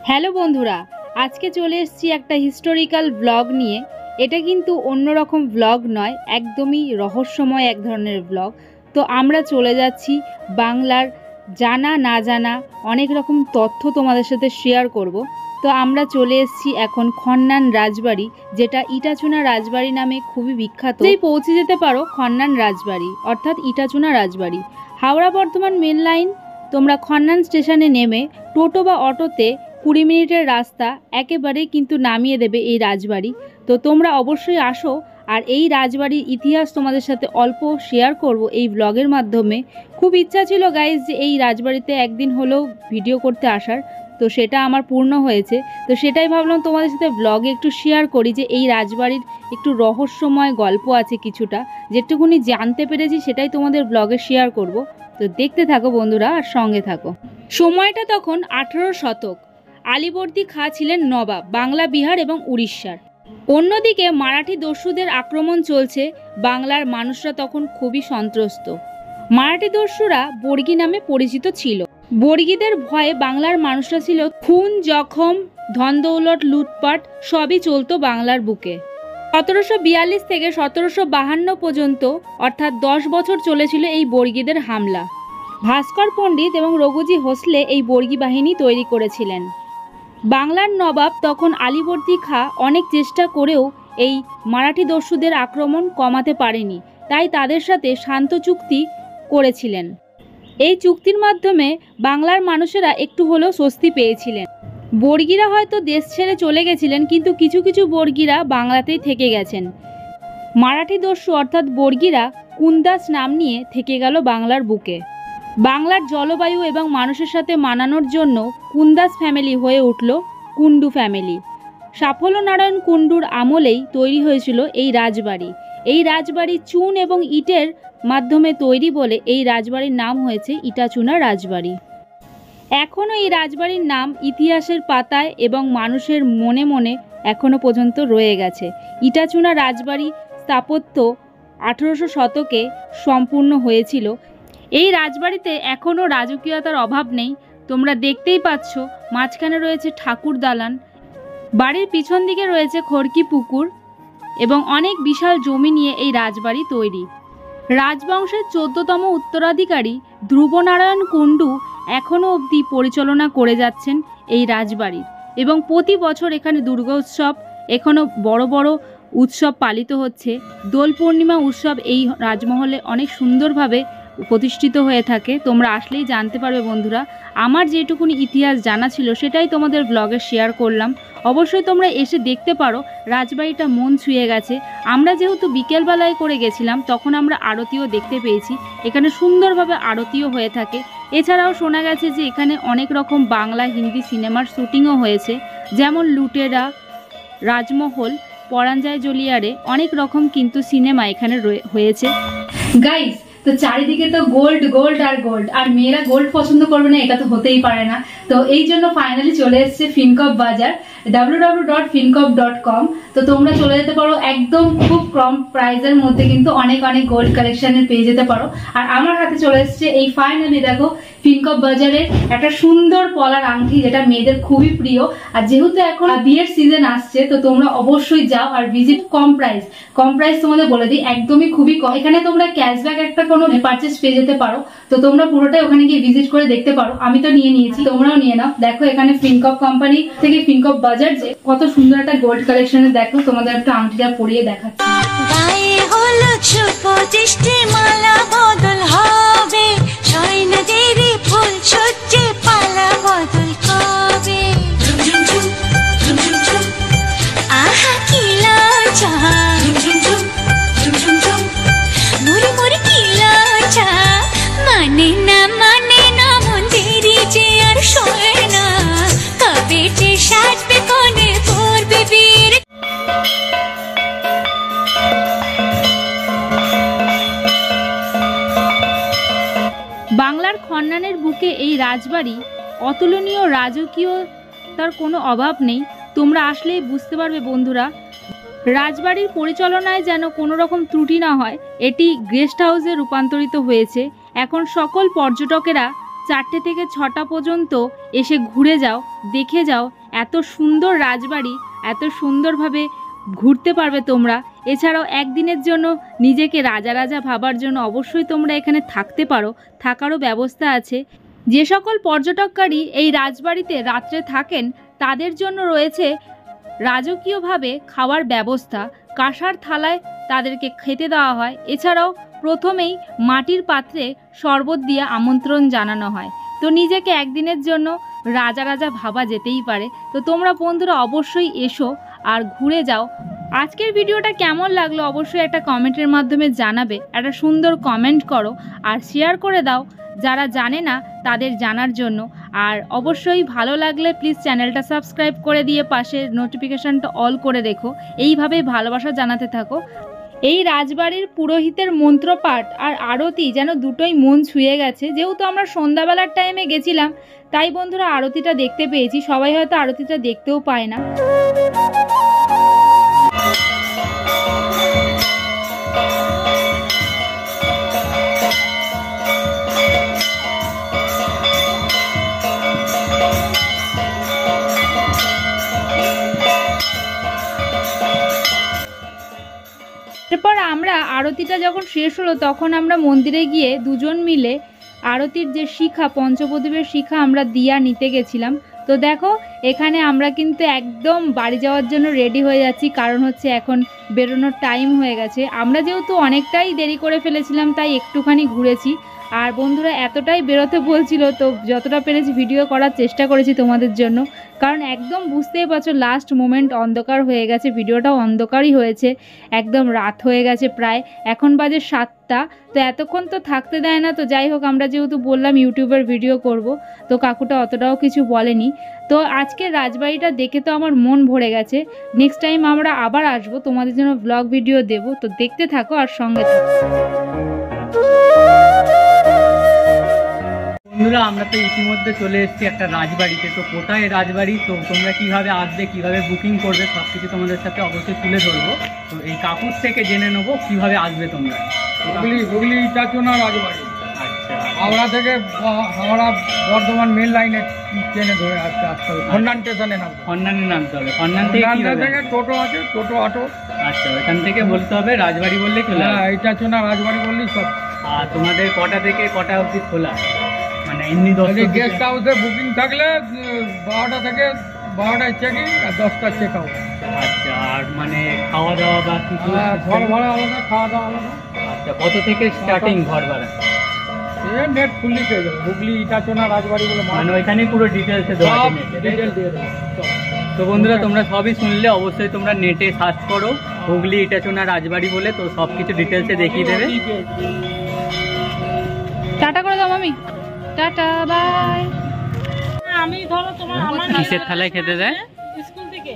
Hello বন্ধুরা, আজকে চলে এসেছি একটা হিস্টোরিক্যাল ব্লগ নিয়ে। এটা কিন্তু অন্যরকম ব্লগ নয়, একদমই রহস্যময় এক ধরনের ব্লগ। তো আমরা চলে যাচ্ছি বাংলার জানা না জানা অনেক রকম তথ্য তোমাদের সাথে শেয়ার করব। তো আমরা চলে এসেছি এখন খন্নান রাজবাড়ি, যেটা ইটাচুনা রাজবাড়ি নামে খুবই বিখ্যাত। এই পৌঁছে যেতে পারো খন্নান রাজবাড়ি অর্থাৎ ইটাচুনা রাজবাড়ি। হাওড়া বর্ধমান মেন লাইন, তোমরা খন্নান স্টেশনে নেমে টোটো বা অটোতে 20 মিনিটের রাস্তা একেবারে কিন্তু নামিয়ে দেবে এই রাজবাড়ি। তো তোমরা অবশ্যই আসো, আর এই রাজবাড়ির ইতিহাস তোমাদের সাথে অল্প শেয়ার করব এই ব্লগের মাধ্যমে। খুব ইচ্ছা ছিল গাইজ যে এই রাজবাড়িতে একদিন হলেও ভিডিও করতে আসার, তো সেটা আমার পূর্ণ হয়েছে। তো সেটাই ভাবলাম তোমাদের সাথে ব্লগে একটু শেয়ার করি যে এই রাজবাড়ির একটু রহস্যময় গল্প আছে কিছুটা, যেটুকুনি জানতে পেরেছি সেটাই তোমাদের ব্লগে শেয়ার করব। তো দেখতে থাকো বন্ধুরা আর সঙ্গে থাকো। সময়টা তখন 18 শতক। আলীবর্দী খাঁ ছিলেন নবাব বাংলা, বিহার এবং উড়িষ্যার। অন্যদিকে মারাঠি দস্যুদের আক্রমণ চলছে। বাংলার মানুষরা তখন খুবই সন্ত্রস্ত। মারাঠি দস্যুরা বর্গী নামে পরিচিত ছিল। বর্গীদের ভয়ে বাংলার মানুষরা ছিল খুন, জখম, ধনদৌলত, লুটপাট সবই চলতো বাংলার বুকে। 1742 থেকে 1752 পর্যন্ত অর্থাৎ 10 বছর চলেছিল এই বর্গীদের হামলা। ভাস্কর পণ্ডিত এবং রঘুজি হোসলে এই বর্গী বাহিনী তৈরি করেছিলেন। বাংলার নবাব তখন আলীবর্দী খাঁ অনেক চেষ্টা করেও এই মারাঠি দস্যুদের আক্রমণ কমাতে পারেনি, তাই তাদের সাথে শান্ত চুক্তি করেছিলেন। এই চুক্তির মাধ্যমে বাংলার মানুষেরা একটু হলেও স্বস্তি পেয়েছিলেন। বর্গীরা হয়তো দেশ ছেড়ে চলে গেছিলেন, কিন্তু কিছু কিছু বর্গীরা বাংলাতেই থেকে গেছেন। মারাঠি দস্যু অর্থাৎ বর্গীরা কুন্দাস নাম নিয়ে থেকে গেল বাংলার বুকে। বাংলার জলবায়ু এবং মানুষের সাথে মানানোর জন্য কুন্দাস ফ্যামিলি হয়ে উঠল কুন্ডু ফ্যামিলি। সাফল্যনারায়ণ কুন্ডুর আমলেই তৈরি হয়েছিল এই রাজবাড়ি। এই রাজবাড়ি চুন এবং ইটের মাধ্যমে তৈরি বলে এই রাজবাড়ির নাম হয়েছে ইটাচুনা রাজবাড়ি। এখনও এই রাজবাড়ির নাম ইতিহাসের পাতায় এবং মানুষের মনে মনে এখনও পর্যন্ত রয়ে গেছে। ইটাচুনা রাজবাড়ি স্থাপত্য 1800 শতকে সম্পূর্ণ হয়েছিল। এই রাজবাড়িতে এখনও রাজকীয়তার অভাব নেই। তোমরা দেখতেই পাচ্ছ মাঝখানে রয়েছে ঠাকুর দালান, বাড়ির পিছন দিকে রয়েছে খড়কি পুকুর এবং অনেক বিশাল জমি নিয়ে এই রাজবাড়ি তৈরি। রাজবংশের 14তম উত্তরাধিকারী ধ্রুবনারায়ণ কুন্ডু এখনও অবধি পরিচালনা করে যাচ্ছেন এই রাজবাড়ির, এবং প্রতি বছর এখানে দুর্গা উৎসব, এখনও বড় বড় উৎসব পালিত হচ্ছে। দোল পূর্ণিমা উৎসব এই রাজমহলে অনেক সুন্দরভাবে প্রতিষ্ঠিত হয়ে থাকে। তোমরা আসলেই জানতে পারবে বন্ধুরা। আমার যেটুকুনি ইতিহাস জানা ছিল সেটাই তোমাদের ব্লগে শেয়ার করলাম। অবশ্যই তোমরা এসে দেখতে পারো, রাজবাড়িটা মন ছুঁয়ে গেছে। আমরা যেহেতু বিকেলবেলায় করে গেছিলাম, তখন আমরা আরতিও দেখতে পেয়েছি। এখানে সুন্দরভাবে আরতিও হয়ে থাকে। এছাড়াও শোনা গেছে যে এখানে অনেক রকম বাংলা হিন্দি সিনেমার শুটিংও হয়েছে, যেমন লুটেরা, রাজমহল, পরাঞ্জয় জলিয়ারে, অনেক রকম কিন্তু সিনেমা এখানে হয়েছে গাইস। তো চারিদিকে তো গোল্ড গোল্ড আর গোল্ড, আর মেয়েরা গোল্ড পছন্দ করবে না এটা তো হতেই পারে না। তো এই জন্য ফাইনালি চলে এসেছে ফিনকপ বাজার, www.fincop.com। তো তোমরা চলে যেতে পারো, একদম খুব কম প্রাইসের মধ্যে কিন্তু অনেক অনেক গোল্ড কালেকশনের পেয়ে যেতে পারো। আর আমার হাতে চলে এসেছে এই ফাইনালি দেখো ফিনকপ বাজারের একটা সুন্দর পলার আংটি, যেটা মেয়েদের খুবই প্রিয়। আর যেহেতু এখন বিয়ের সিজন আসছে, তো তোমরা অবশ্যই যাও আর ভিজিট। কম প্রাইস তোমাদের বলে দিই, একদমই খুবই কম। এখানে তোমরা ক্যাশব্যাক একটা কোনো পারচেস পেয়ে যেতে পারো। তো তোমরা পুরোটাই ওখানে গিয়ে ভিজিট করে দেখতে পারো। আমি তো নিয়ে নিয়েছি, তোমরাও নিয়ে নাও। দেখো এখানে ফিনকপ কোম্পানি থেকে ফিনকপ বাজার যে কত সুন্দর একটা গোল্ড কালেকশনের, দেখো তোমাদের একটা আংটিটা পরিয়ে দেখাচ্ছি। বাংলার খন্নানের বুকে এই রাজবাড়ি অতুলনীয়, রাজকীয়তার কোনো অভাব নেই। তোমরা আসলেই বুঝতে পারবে বন্ধুরা। রাজবাড়ির পরিচালনায় যেন কোনো রকম ত্রুটি না হয়, এটি গেস্ট হাউসে রূপান্তরিত হয়েছে। এখন সকল পর্যটকেরা 4টে থেকে 6টা পর্যন্ত এসে ঘুরে যাও, দেখে যাও। এত সুন্দর রাজবাড়ি, এত সুন্দরভাবে ঘুরতে পারবে তোমরা। এছাড়াও একদিনের জন্য নিজেকে রাজা রাজা ভাবার জন্য অবশ্যই তোমরা এখানে থাকতে পারো, থাকারও ব্যবস্থা আছে। যে সকল পর্যটককারী এই রাজবাড়িতে রাত্রে থাকেন তাদের জন্য রয়েছে রাজকীয়ভাবে খাওয়ার ব্যবস্থা। কাঁসার থালায় তাদেরকে খেতে দেওয়া হয়। এছাড়াও প্রথমেই মাটির পাত্রে শরবত দিয়ে আমন্ত্রণ জানানো হয়। তো নিজেকে একদিনের জন্য রাজা রাজা ভাবা যেতেই পারে। তো তোমরা বন্ধুরা অবশ্যই এসো আর ঘুরে যাও। আজকের ভিডিওটা কেমন লাগলো অবশ্যই একটা কমেন্টের মাধ্যমে জানাবে। একটা সুন্দর কমেন্ট করো আর শেয়ার করে দাও যারা জানে না তাদের জানার জন্য। আর অবশ্যই ভালো লাগলে প্লিজ চ্যানেলটা সাবস্ক্রাইব করে দিয়ে পাশে নোটিফিকেশানটা অল করে রেখো। এইভাবেই ভালোবাসা জানাতে থাকো। এই রাজবাড়ির পুরোহিতের মন্ত্রপাঠ আর আরতি যেন দুটোই মন ছুঁয়ে গেছে। যেহেতু আমরা সন্ধ্যাবেলার টাইমে গেছিলাম তাই বন্ধুরা আরতিটা দেখতে পেয়েছি। সবাই হয়তো আরতিটা দেখতেও পায় না। এরপর আমরা আরতিটা যখন শেষ হলো তখন আমরা মন্দিরে গিয়ে দুজন মিলে আরতির যে শিখা, পঞ্চপ্রদীপের শিখা আমরা দিয়া নিতে গেছিলাম। তো দেখো এখানে আমরা কিন্তু একদম বাড়ি যাওয়ার জন্য রেডি হয়ে যাচ্ছি, কারণ হচ্ছে এখন বেরোনোর টাইম হয়ে গেছে। আমরা যেহেতু অনেকটাই দেরি করে ফেলেছিলাম তাই একটুখানি ঘুরেছি। আর বন্ধুরা এতটাই বেরোতে বলছিল তো যতটা পেরেছি ভিডিও করার চেষ্টা করেছি তোমাদের জন্য, কারণ একদম বুঝতেই পারছো লাস্ট মোমেন্ট অন্ধকার হয়ে গেছে। ভিডিওটাও অন্ধকারই হয়েছে, একদম রাত হয়ে গেছে প্রায়। এখন বাজে 7টা। তো এতক্ষণ তো থাকতে দেয় না। তো যাই হোক আমরা যেহেতু বললাম ইউটিউবের ভিডিও করব, তো কাকুটা অতটাও কিছু বলেনি। তো আজকে রাজবাড়িটা দেখে তো আমার মন ভরে গেছে। নেক্সট টাইম আমরা আবার আসবো, তোমাদের জন্য ব্লগ ভিডিও দেব। তো দেখতে থাকো আর সঙ্গে থাকো। বন্ধুরা আমরা তো ইতিমধ্যে চলে এসেছি একটা রাজবাড়িতে। তো কোথায় রাজবাড়ি, তো তোমরা কিভাবে আসবে, কিভাবে বুকিং করবে, সব কিছু তোমাদের সাথে অবশ্যই তুলে ধরবো। তো এই কাকুর থেকে জেনে নেবো কিভাবে আসবে তোমরা। হুগলি ইটাচনা রাজবাড়ি। আচ্ছা, হাওড়া থেকে হাওড়া বর্ধমান মেন লাইনে ট্রেনে ধরে আসতে হবে। খন্ডান স্টেশনে নামবে। খন্ডানে নামতে হবে। খন্ডান থেকে টোটো আছে, টোটো অটো। আচ্ছা, ওইখান থেকে বলতে হবে রাজবাড়ি বললেই চলে আসবে। ইটাচনা রাজবাড়ি বললেই সব। আর তোমাদের কটা থেকে কটা অবধি খোলা, মানে এমনি 10? গেস্ট হাউসে বুকিং থাকলে 12টা থেকে 12টায় চেকিং আর 10টায় চেক আউট। আচ্ছা, আর মানে খাওয়া দাওয়া বা কিছু? ঘর ভাড়া আলাদা, খাওয়া দাওয়া আলাদা। আচ্ছা, কত থেকে স্টার্টিং ঘর ভাড়া? নেট ফুললি পেয়ে যাবে। হুগলি ইটাচনা রাজবাড়ি বলে মানে ওইখানে পুরো ডিটেলসে দেওয়া আছে, ডিটেল দিয়ে দেবে। তো বন্ধুরা তোমরা সবই শুনলে, অবশ্যই তোমরা নেটে সার্চ করো হুগলি ইটাচনা রাজবাড়ি বলে, তো সব কিছু ডিটেলসে দেখিয়ে দেবে। টাটা করে দাও মামি, টাটা বাই। আমি ধরো তোমার আমার কিসের থালায় খেতে দেয়? স্কুল থেকে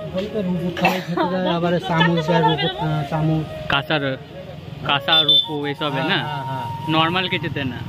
আবার চামচ চামচ কাঁসা রূপো এসবে না, নর্মাল কিছুতে না।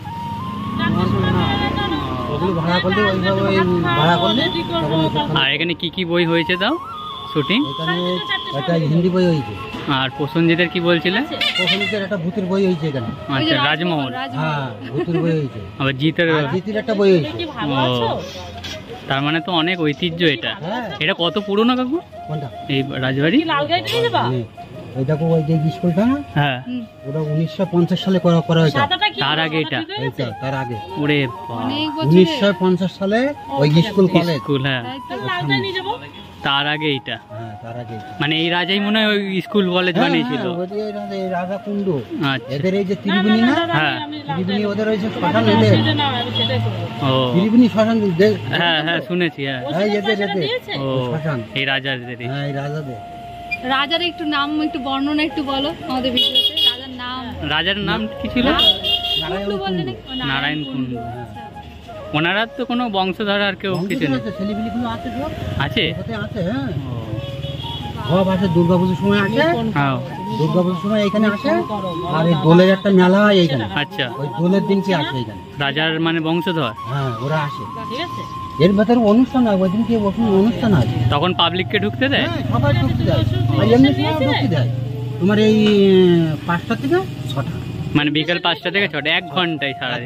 ওগুলো ভাড়া করলে ওইভাবে ভাড়া করলে। আর এখানে কি কি বই হয়েছে তাও শুটিং? এখানে একটা হিন্দি বই হয়েছে। আর প্রসেনজিতের কি বলছিলে? প্রসেনজিতের একটা ভূতের বই হয়েছে এখানে। আচ্ছা, রাজমহল। হ্যাঁ, ভূতের বই হয়েছে। আবার জিতের একটা বই হয়েছে। ও, তার মানে তো অনেক ঐতিহ্য এটা। হ্যাঁ। এটা কত পুরনো কাকু কোনটা? এই রাজবাড়ি? লাল গাড়ি নিয়ে যাবা? ওই দেখো ওই যে স্কুলটা না, হ্যাঁ, ওটা 1950 সালে করা হয়েছে। সাদাটা কি? তার আগে এটা? এইটা তার আগে। ওরে অনেক বছর 1950 সালে ওই স্কুল কলেজ। স্কুল, হ্যাঁ, লালটা নিয়ে যাবো। তার আগে এটা। হ্যাঁ, তার আগে। মানে এই রাজাই মনে হয় ওই স্কুল কলেজ বানিয়েছিল। এই রাজা কুণ্ডু। আচ্ছা, এদের এই যে ত্রিবেণী না, হ্যাঁ, ত্রিবেণী ওদের ওই যে শ্মশান এদের। না আমি সেটাই করবো। ও ত্রিবেণী শ্মশান। হ্যাঁ হ্যাঁ শুনেছি, হ্যাঁ। হ্যাঁ, এদের ও শ্মশান। এই রাজাদেরই। হ্যাঁ, এই রাজাদের। রাজার একটু নাম, একটু বর্ণনা একটু বলো আমাদের ভিডিওতে। রাজার নাম, রাজার নাম কি ছিল? কুণ্ডু বললে নাকি? ও, নারায়ণ কুণ্ডু। ওনারা তো কোনো বংশধর আর কেউ কিছু নেই? ছেলেপিলিগুলো আছে সব। আছে? কোথায় আছে? হ্যাঁ, সব আছে। দুর্গাপুজোর সময় আসে। হ্যাঁ, দুর্গাপুজোর সময় এখানে আসে। আর এই দোলের একটা মেলা হয় এইখানে। আচ্ছা, ওই দোলের দিনকে আসে এখানে। রাজার মানে বংশধর? হ্যাঁ, ওরা আসে। ঠিক আছে। এর ভেতরে অনুষ্ঠান হয়, ওই দিনকে অনুষ্ঠান আছে। তখন পাবলিককে ঢুকতে দেয়? হ্যাঁ, সবাই ঢুকতে দেয়। আর এমনি সময় ঢুকতে দেয়। তোমার এই 5টা থেকে 6টা। মানে বিকেল 5টা থেকে 6টা, 1 ঘন্টায় 1 সারাদিন? ঘন্টা।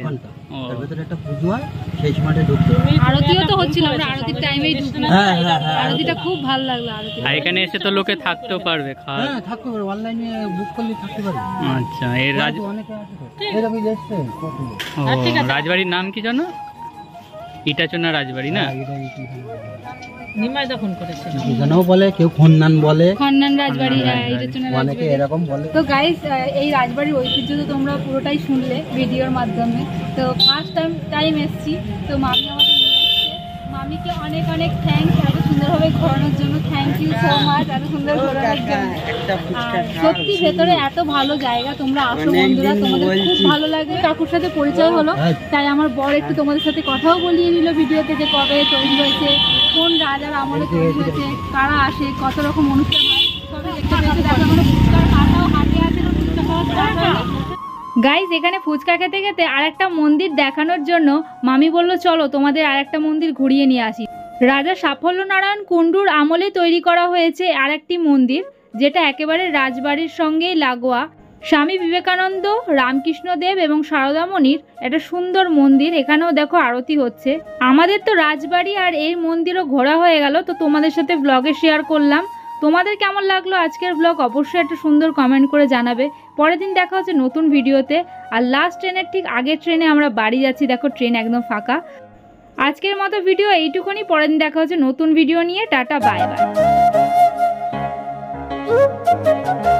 ও। তার ভেতরে একটা পুজো হয়, সেই সময়টা ঢুকতে হয়। আরতিও তো হচ্ছিল, আমরা আরতির টাইমেই ঢুকলাম। হ্যাঁ হ্যাঁ হ্ঁ আরতিটা খুব ভালো লাগলো আরতি। আর এখানে এসে তো লোকে থাকতেও পারবে, খাওয়া। হ্যাঁ থাকতে পারে, অনলাইনে বুক করলে থাকতে পারে। আচ্ছা, এই অনেকে আছে তো এরকম এসছে কত। ও, রাজবাড়ির নাম কি জানো? ইটাচনা রাজবাড়ি না? নিমাইদা ফোন করেছে। এখানেও বলে, কেউ খন্নান বলে, খন্নান রাজবাড়ি, হ্যাঁ এটা হচ্ছে অনেকে রাজবাড়ি। এরকম বলে। তো গাইস, এই রাজবাড়ির ঐতিহ্য তো তোমরা পুরোটাই শুনলে ভিডিওর মাধ্যমে। তো ফার্স্ট টাইম এসেছি, তো মামি আমাদের নিয়ে এসছে। মামিকে অনেক অনেক থ্যাঙ্কস এত সুন্দরভাবে ঘোরানোর জন্য। থ্যাংক ইউ সো মাচ এত সুন্দর ঘোরানোর জন্য। আর সত্যি ভেতরে এত ভালো জায়গা, তোমরা আসো বন্ধুরা, তোমাদের খুব ভালো লাগবে। কাকুর সাথে পরিচয় হলো, তাই আমার বর একটু তোমাদের সাথে কথাও বলিয়ে নিল ভিডিওতে, যে কবে তৈরি হয়েছে, কোন রাজার আমলে তৈরি হয়েছে, কারা আসে, কত রকম অনুষ্ঠান হয়, সবই দেখতে পেয়েছে। দেখো এখনো ফুচকার কাটাও হাতে আছে, ফুচকা খাওয়া। গাইজ, এখানে ফুচকা খেতে খেতে আরেকটা মন্দির দেখানোর জন্য মামি বলল চলো তোমাদের আরেকটা মন্দির ঘুরিয়ে নিয়ে আসি। রাজা সাফল্যনারায়ণ কুণ্ডুর আমলে তৈরি করা হয়েছে আরেকটি মন্দির, যেটা একেবারে রাজবাড়ির সঙ্গেই লাগোয়া। স্বামী বিবেকানন্দ, রামকৃষ্ণদেব এবং সারদামণির একটা সুন্দর মন্দির। এখানেও দেখো আরতি হচ্ছে। আমাদের তো রাজবাড়ি আর এই মন্দিরও ঘোরা হয়ে গেল, তো তোমাদের সাথে ব্লগে শেয়ার করলাম। তোমাদের কেমন লাগলো আজকের ব্লগ অবশ্যই একটা সুন্দর কমেন্ট করে জানাবে। পরের দিন দেখা হচ্ছে নতুন ভিডিওতে। আর লাস্ট ট্রেনের ঠিক আগের ট্রেনে আমরা বাড়ি যাচ্ছি, দেখো ট্রেন একদম ফাঁকা। আজকের মতো ভিডিও এইটুকুনি, পরের দিন দেখা হচ্ছে নতুন ভিডিও নিয়ে। Tata, bye by.